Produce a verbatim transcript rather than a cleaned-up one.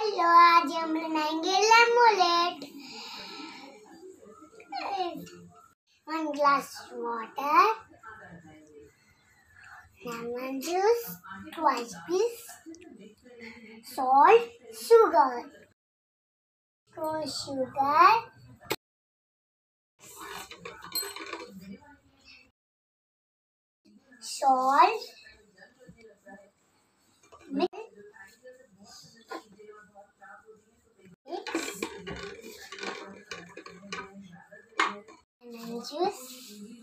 Hello, आज हम बनाएंगे lemonade. One glass water, lemon juice, two ice cubes, salt, sugar. So sugar, salt, mix, lemon juice.